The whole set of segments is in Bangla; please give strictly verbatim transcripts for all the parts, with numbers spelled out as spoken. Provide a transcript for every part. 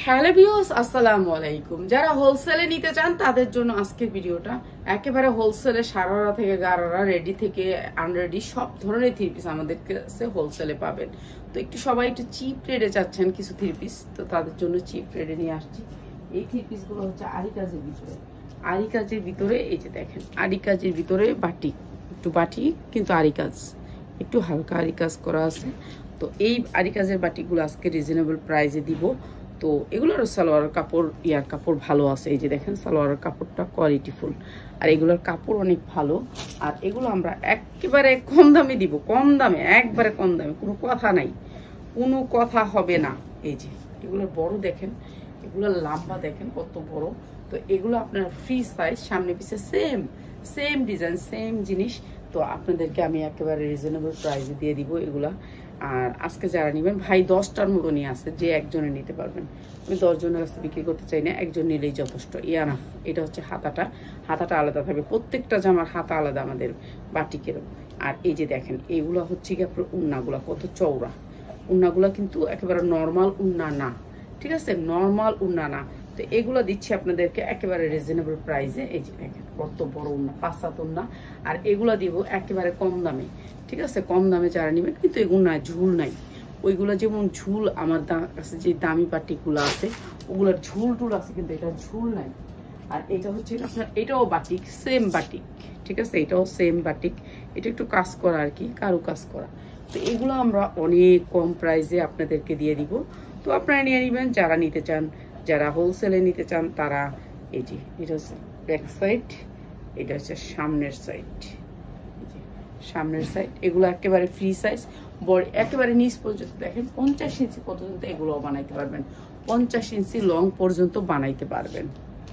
হ্যালো ভিউয়ার্স, আসসালামু আলাইকুম। যারা হোলসেলে নিতে চান তাদের জন্য আজকের ভিডিওটা। একেবারে হোলসেলে সারারা থেকে গারারা, রেডি থেকে আনরেডি সব ধরনের থ্রি পিস আমাদের কাছে হোলসেলে পাবেন। তো একটু সবাই একটু চিপ রেটে চাচ্ছেন কিছু থ্রি পিস, তো তাদের জন্য চিপ রেটে নিয়ে আসছি। এই থ্রি পিসগুলো হচ্ছে আরি কাজের ভিতরে, আরি কাজের ভিতরে এই যে দেখেন, আরি কাজের ভিতরে বাটি, একটু বাটি কিন্তু আরি কাজ, একটু হালকা আরি কাজ করা আছে। তো এই আরি কাজের বাটিগুলো আজকে রিজনেবল প্রাইসে দিব। তো এগুলোর সালোয়ার কাপড় ইয়ার কাপড় ভালো আছে, এই যে দেখেন সালোয়ারের কাপড়টা কোয়ালিটিফুল, আর এগুলোর কাপড় অনেক ভালো। আর এগুলো আমরা একেবারে কম দামে দিব, কম দামে, একবারে কম দামে, কোনো কথা নাই, কোনো কথা হবে না। এই যে এগুলোর বড় দেখেন, এগুলোর লম্বা দেখেন কত বড়। তো এগুলো আপনার ফ্রি সাইজ, সামনে পিছে সেম সেম ডিজাইন, সেম জিনিস। তো আপনাদেরকে আমি একেবারে রিজনেবল প্রাইসে দিয়ে দিব এগুলা। আর আজকে যারা নেবেন, ভাই দশটার মতো নিয়ে আসে, যে একজনে নিতে পারবেন। আমি দশজনের কাছে বিক্রি করতে চাই না, একজন নিলেই যথেষ্ট, ইয়ানাফ। এটা হচ্ছে হাতাটা, হাতাটা আলাদা থাকবে, প্রত্যেকটা জামার হাতা আলাদা আমাদের বাটিকেরও। আর এই যে দেখেন, এইগুলো হচ্ছে কি আপনার উন্নাগুলা কত চওড়া, উন্নাগুলা কিন্তু একেবারে নর্মাল উন্না না, ঠিক আছে, নর্মাল উন্না না। তো এগুলো দিচ্ছি আপনাদেরকে একেবারে রিজনেবল প্রাইসে। এই যে দেখেন কত বড় উন্না, পাঁচ সাত উন্না, আর এগুলো দিব একেবারে কম দামে, ঠিক আছে, কম দামে যারা নেবেন। কিন্তু এগুলো না ঝুল নাই, ওইগুলো যেমন ঝুল আমার কাছে যে দামি পাটিগুলো আছে ওগুলোর ঝুল টুল আছে, কিন্তু এটা ঝুল নাই। আর এটা হচ্ছে আপনার, এটাও বাটিক, সেম বাটিক, ঠিক আছে, এটাও সেম বাটিক, এটা একটু কাজ করা আর কি, কারু কাজ করা। তো এগুলো আমরা অনেক কম প্রাইসে আপনাদেরকে দিয়ে দিব। তো আপনারা নিয়ে নেবেন যারা নিতে চান, যারা হোলসেলে নিতে চান তারা। এই যে এটা হচ্ছে ব্যাক সাইড, এটা হচ্ছে সামনের সাইড, সামনের সাইড। এগুলো একেবারে ফ্রি সাইজ, বড় একেবারে নিচ পর্যন্ত দেখেন, পঞ্চাশ ইঞ্চি পর্যন্ত এগুলো বানাইতে পারবেন, পঞ্চাশ ইঞ্চি লং পর্যন্ত বানাইতে পারবেন,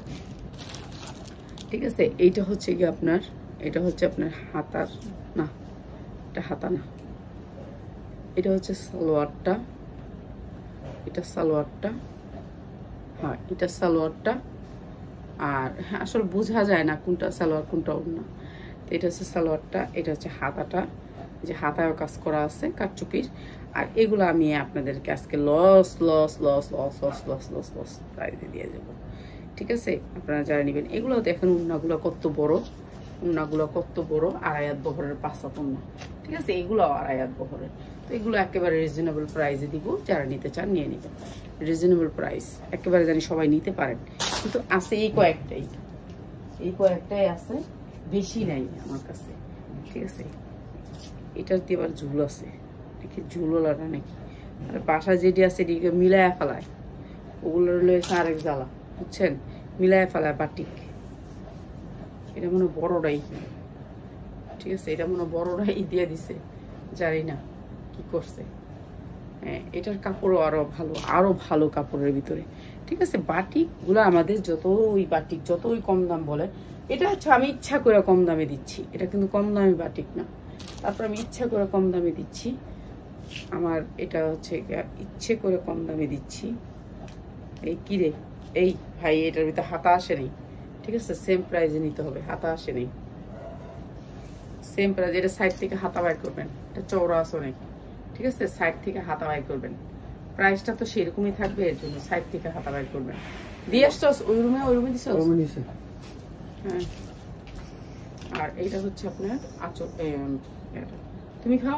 ঠিক আছে। এইটা হচ্ছে কি আপনার, এটা হচ্ছে আপনার হাতার না, এটা হাতা না, এটা হচ্ছে সালোয়ারটা, এটা সালোয়ারটা, হ্যাঁ এটা সালোয়ারটা। আর হ্যাঁ আসলে বোঝা যায় না কোনটা সালোয়ার কোনটা ওড়না। এটা হচ্ছে সালোয়ারটা, এটা হচ্ছে হাতাটা, যে হাতায়ও কাজ করা আছে কারচুপির। আর এগুলো আমি আপনাদেরকে আজকে loss loss loss loss loss loss loss loss প্রাইসে দিয়ে যাবো, ঠিক আছে। আপনারা যারা নেবেন এগুলো দেখেন, উন্নাগুলো কত বড়, উন্নাগুলো কত বড়, আড়াই হাত বহরের পাঁচটা উন্না, ঠিক আছে, এগুলো আড়াই হাত বহরের। তো এগুলো একেবারে রিজনেবল প্রাইসে দিব, যারা নিতে চান নিয়ে নেবেন, রিজনেবল প্রাইস, একেবারে জানি সবাই নিতে পারেন। কিন্তু আছে এই কয়েকটাই, এই কয়েকটাই আছে, বেশি নাই আমার কাছে, ঠিক আছে। এটার দিয়ে আবার ঝুল আছে, দেখি ঝুলওয়ালাটা নাকি, আর বাসা যেটি আছে এটিকে মিলায়া ফেলায়, ওগুলো রয়েছে আরেক জ্বালা, বুঝছেন, মিলায়া ফেলায় বাটিক। এটা মনে বড়টাই, ঠিক আছে, এটা মনে বড়টাই দিয়ে দিছে, জানি না কি করছে। হ্যাঁ এটার কাপড়ও আরো ভালো, আরো ভালো কাপড়ের ভিতরে, ঠিক আছে। বাটিক গুলো আমাদের যত ওই বাটিক যতই কম দাম বলে, এটা হচ্ছে আমি ইচ্ছা করে কম দামে দিচ্ছি, এটা কিন্তু কম দামি বাটিক না, তারপর আমি ইচ্ছা করে কম দামে দিচ্ছি। আমার এটা হচ্ছে ইচ্ছে করে কম দামে দিচ্ছি। এই কিরে, এই ভাই এটার ভিতরে হাতা আসে নেই, ঠিক আছে, সেম প্রাইসে নিতে হবে, হাতা আসে নেই, সেম প্রাইস। এটা সাইড থেকে হাতা বাই করবেন, এটা চওড়া আছে অনেক, ঠিক আছে, সাইড থেকে হাতা বাই করবেন, প্রাইসটা তো সেরকমই থাকবে, এর জন্য সাইড থেকে হাতা বাই করবেন। দিয়ে আসছো ওই রুমে, ওই রুমে দিছো, হ্যাঁ। আর এইটা হচ্ছে আপনার আঁচল, তুমি খাও,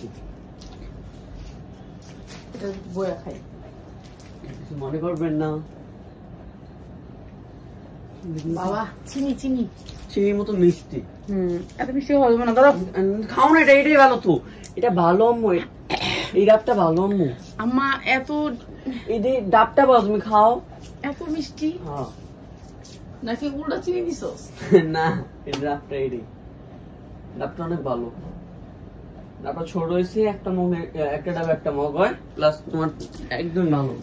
এটা বয়া খাই, মনে করবেন না বাবা। চিনি চিনি চিনির মতো মিষ্টি, হম এত মিষ্টি হবে না, ধরো খাও না, এটা এটাই ভালো তো, এটা ভালো আম্মু, এই ডাবটা ভালো আম্মু। আম্মা এত এই যে ডাবটা ভালো, তুমি খাও। এত মিষ্টি হ্যাঁ নাকি উল্টা চিনি দিছো? না এই ডাবটা, এটাই ডাবটা অনেক ভালো। ডাবটা ছোট হয়েছে, একটা মগ, একটা ডাব একটা মগ হয়, প্লাস তোমার একদম ভালো।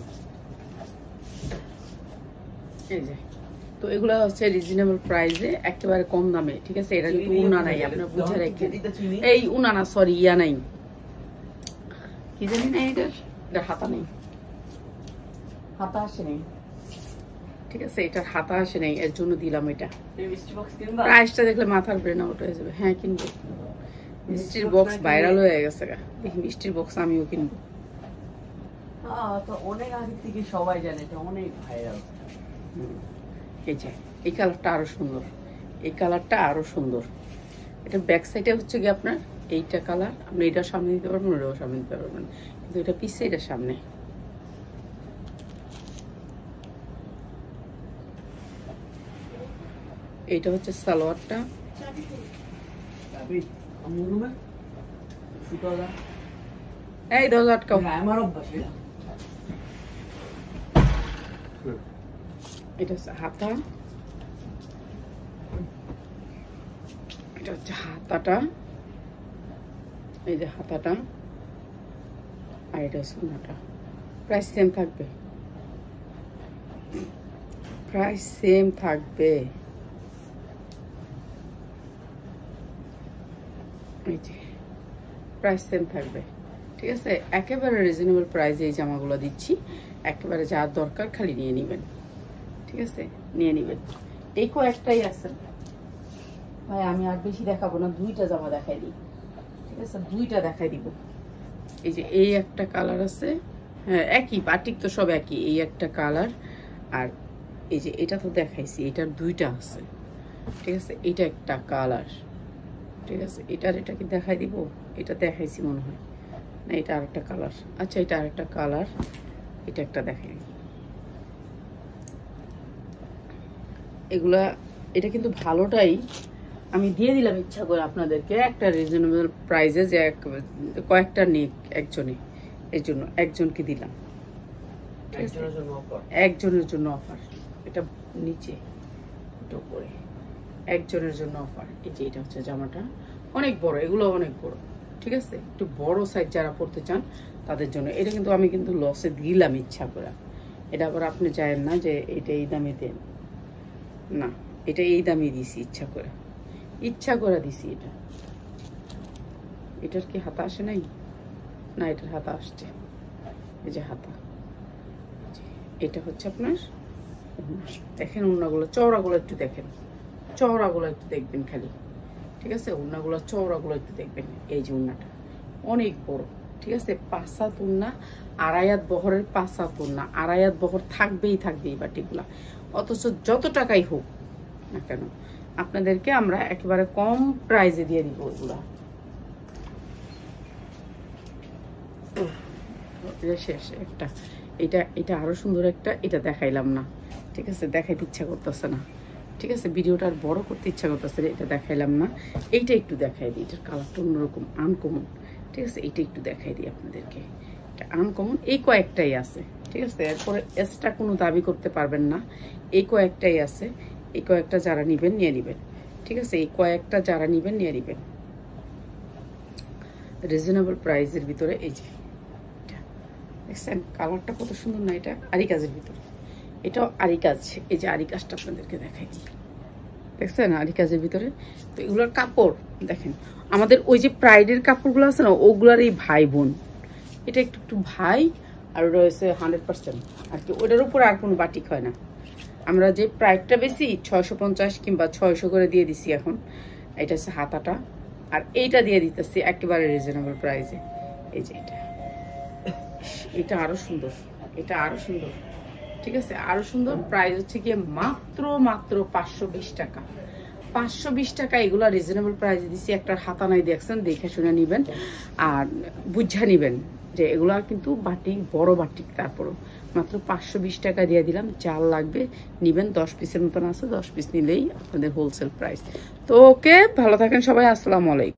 এই যে তো এগুলো হচ্ছে রিজনেবল প্রাইসে, একেবারে কম দামে, ঠিক আছে। এটা কিন্তু উনা নাই, আপনার বুঝে রাখেন, এই উনা না, সরি ইয়া নাই, কি জানি না, এটার এটা হাতা নেই, হাতা আসে নেই, ঠিক আছে, এটার হাতা আসে নেই, এর জন্য দিলাম এটা। প্রাইসটা দেখলে মাথার ব্রেন আউট হয়ে যাবে। হ্যাঁ কিনবো, মিষ্টির বক্স ভাইরাল হয়ে গেছে, দেখি মিষ্টির বক্স আমিও কিনবো। হ্যাঁ, তো অনেক আগে থেকে সবাই জানে, এটা অনেক ভাইরাল। এই যে এই কালারটা আরো সুন্দর, এই কালারটা আরো সুন্দর। এটা ব্যাক সাইডে হচ্ছে কি আপনার এইটা কালার, আপনি এটা সামনে দিতে পারবেন, ওটাও সামনে দিতে পারবেন, কিন্তু এটা পিছে, এটা সামনে। এইটা হচ্ছে সালোয়ারটা। এই দশ আটকাও। আমার অভ্যাস এটা। এটা হচ্ছে হাতা, এটা হচ্ছে হাতাটা, এই যে হাতাটা, আর এটা হচ্ছে ওড়নাটা। প্রাইস সেম থাকবে, প্রাইস সেম থাকবে। এই যে প্রাইস সেম থাকবে, ঠিক আছে? একেবারে রিজনেবল প্রাইসে এই জামাগুলো দিচ্ছি, একেবারে যা দরকার খালি নিয়ে নেবেন, ঠিক আছে? নিয়ে নেবেন। এই কয়েকটাই আছে ভাই, আমি আর বেশি দেখাবো না, দুইটা জামা দেখাই দিই, ঠিক আছে? দুইটা দেখাই দিব। এই যে এই একটা কালার আছে, হ্যাঁ একই বাটিক তো সব একই, এই একটা কালার, আর এই যে এটা তো দেখাইছি, এটার দুইটা আছে, ঠিক আছে? এটা একটা কালার, ঠিক আছে? এটার এটা কি দেখাই দিব? এটা দেখাইছি মনে হয় না, এটা আরেকটা কালার। আচ্ছা এটা আরেকটা কালার, এটা একটা দেখাই। এগুলা এটা কিন্তু ভালোটাই আমি দিয়ে দিলাম ইচ্ছা করে আপনাদেরকে একটা রিজনেবল প্রাইসে, যে কয়েকটা নিক একজনে, এর জন্য একজনকে দিলাম, একজনের জন্য অফার। এটা নিচে, এটা উপরে, একজনের জন্য অফার। এই যে এটা হচ্ছে জামাটা, অনেক বড়, এগুলো অনেক বড়, ঠিক আছে? একটু বড় সাইজ যারা পড়তে চান তাদের জন্য। এটা কিন্তু আমি কিন্তু লসে দিলাম ইচ্ছা করে, এটা আবার আপনি চাইেন না যে এটা এই দামে দেন, না, এটা এই দামে দিছি ইচ্ছা করে, ইচ্ছা করে দিছি। এটা এটার কি হাতা আসে নাই? না, এটার হাতা আসছে, এই যে হাতা। এটা হচ্ছে আপনার, দেখেন ওড়নাগুলো, চওড়াগুলো একটু দেখেন, চওড়াগুলো একটু দেখবেন খালি, ঠিক আছে? ওড়নাগুলো চওড়াগুলো একটু দেখবেন। এই যে ওড়নাটা অনেক বড়, ঠিক আছে? পাঁচ হাত ওড়না, আড়াইয়াত বহরের পাঁচ হাত ওড়না, আড়াইয়াত বহর থাকবেই থাকবে এই বাটিগুলা। অথচ যত টাকাই হোক না কেন আপনাদেরকে আমরা একেবারে কম প্রাইসে দিয়ে দিব ওগুলা। শেষ একটা, এটা এটা আরো সুন্দর একটা, এটা দেখাইলাম না, ঠিক আছে? দেখাইতে ইচ্ছা করতেছে না, ঠিক আছে? ভিডিওটা আর বড় করতে ইচ্ছা করতেছে, এটা দেখাইলাম না। এইটা একটু দেখাই দিই, এটার কালারটা অন্যরকম, আনকমন, ঠিক আছে? এইটা একটু দেখাই দিই আপনাদেরকে, এটা আনকমন। এই কয়েকটাই আছে, ঠিক আছে? এরপরে এক্সট্রা কোনো দাবি করতে পারবেন না, এই কয়েকটাই আছে। এই কয়েকটা যারা নিবেন নিয়ে নিবেন, ঠিক আছে? এই কয়েকটা যারা নিবেন নিয়ে নিবেন রিজনেবল প্রাইসের ভিতরে। এই যে দেখছেন কালারটা কত সুন্দর না? এটা আরি কাজের ভিতরে, এটাও আরি কাজ। এই যে আরি কাজটা আপনাদেরকে দেখাই দিই, দেখছেন আরি কাজের ভিতরে। তো এগুলোর কাপড় দেখেন, আমাদের ওই যে প্রাইডের কাপড়গুলো আছে না, ওগুলার এই ভাই বোন, এটা একটু একটু ভাই, আর ওটা হচ্ছে হান্ড্রেড পার্সেন্ট আর কি, ওটার উপর আর কোনো বাটিক হয় না। আমরা যে প্রাইসটা বেশি ছয়শো পঞ্চাশ কিংবা ছয়শো করে দিয়ে দিছি এখন, এটা হচ্ছে হাতাটা, আর এইটা দিয়ে দিতেছি একেবারে রিজনেবল প্রাইসে। এই যে এটা, এটা আরো সুন্দর, এটা আরো সুন্দর, ঠিক আছে? আরো সুন্দর। প্রাইস হচ্ছে গিয়ে মাত্র মাত্র পাঁচশো বিশ টাকা, পাঁচশো বিশ টাকা। এগুলো রিজনেবল প্রাইসে দিচ্ছি। একটা হাতা নাই, দেখছেন, দেখে শুনে নিবেন আর বুঝা নিবেন যে এগুলা কিন্তু বাটিক, বড় বাটিক। তারপরও মাত্র পাঁচশো বিশ টাকা দিয়ে দিলাম। চাল লাগবে নিবেন, দশ পিসের মতন আছে, দশ পিস নিলেই আপনাদের হোলসেল প্রাইস। তো ওকে, ভালো থাকেন সবাই, আসসালামু আলাইকুম।